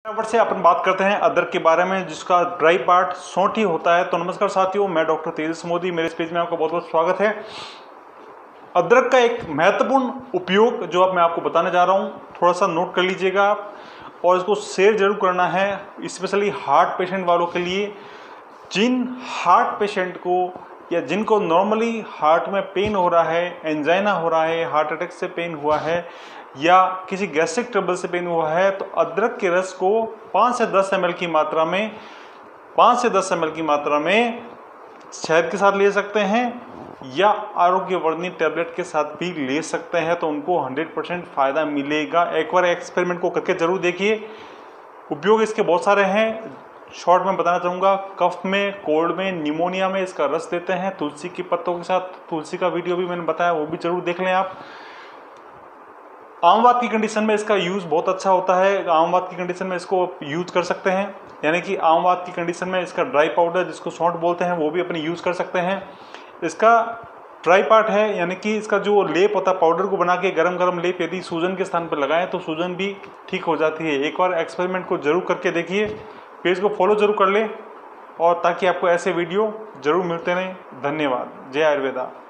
यहाँ से अपन बात करते हैं अदरक के बारे में, जिसका ड्राई पार्ट सौंठी होता है। तो नमस्कार साथियों, मैं डॉक्टर तेजस मोदी, मेरे इस पेज में आपका बहुत बहुत स्वागत है। अदरक का एक महत्वपूर्ण उपयोग जो अब मैं आपको बताने जा रहा हूँ, थोड़ा सा नोट कर लीजिएगा आप और इसको शेयर जरूर करना है, स्पेशली हार्ट पेशेंट वालों के लिए। जिन हार्ट पेशेंट को या जिनको नॉर्मली हार्ट में पेन हो रहा है, एंजाइना हो रहा है, हार्ट अटैक से पेन हुआ है या किसी गैस्ट्रिक ट्रबल से पेन हुआ है, तो अदरक के रस को 5 से 10 ml की मात्रा में शहद के साथ ले सकते हैं या आरोग्यवर्धनी टैबलेट के साथ भी ले सकते हैं, तो उनको 100% फ़ायदा मिलेगा। एक बार एक्सपेरिमेंट को करके ज़रूर देखिए। उपयोग इसके बहुत सारे हैं, शॉर्ट में बताना चाहूँगा। कफ में, कोल्ड में, निमोनिया में इसका रस देते हैं तुलसी के पत्तों के साथ। तुलसी का वीडियो भी मैंने बताया, वो भी जरूर देख लें आप। आमवात की कंडीशन में इसका यूज़ बहुत अच्छा होता है। आमवात की कंडीशन में इसको यूज़ कर सकते हैं, यानी कि आमवात की कंडीशन में इसका ड्राई पाउडर, जिसको सौंठ बोलते हैं, वो भी अपने यूज़ कर सकते हैं। इसका ड्राई पार्ट है, यानी कि इसका जो लेप होता है, पाउडर को बना के गरम गरम लेप यदि सूजन के स्थान पर लगाएं तो सूजन भी ठीक हो जाती है। एक बार एक्सपेरिमेंट को जरूर करके देखिए, पेज को फॉलो जरूर कर लें और ताकि आपको ऐसे वीडियो जरूर मिलते रहें। धन्यवाद। जय आयुर्वेदा।